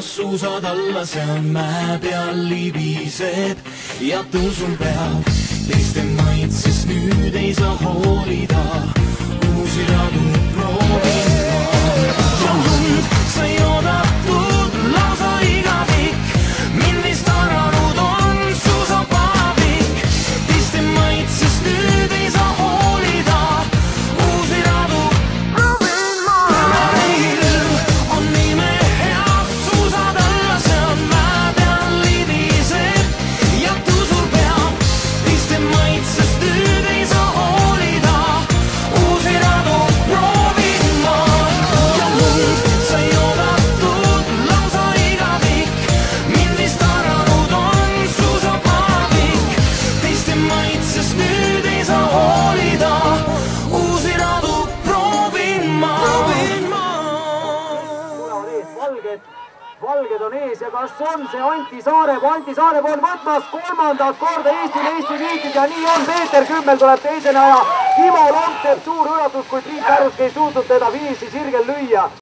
suusad alla, see on mäe peal libiseb ja tõusul peab teiste maitsest nüüd ei saa hoolida. Uusi radu proovin ma ja lund sai oodatud lausa igavik. Mind vist aranud on suusapaavik. Teiste maitsest nüüd ei saa hoolida. Uusi radu proovin ma. Tänavil on nime hea, suusad alla, see on mäe peal libiseb ja tõusul peab. Teiste maitsest nüüd ei saa hoolida. Uusi radu proovin ma ja lund sai oodatud lausa igavik. Mind vist aranud on suusapaavik. Teiste maitsest nüüd ei saa hoolida. Uusi radu proovin ma. Tulevad ees valged on ees ja kas on see Anti Saarepuu? Anti Saarepuu on võtmas 3. korda Eestile Eesti tiitlit ja nii on. Peeter Kümmel tuleb teisena ja Timo Lomp teeb suur üllatus, kui Priit Pärnuski ei suutnud teda finiši sirgel lüüa.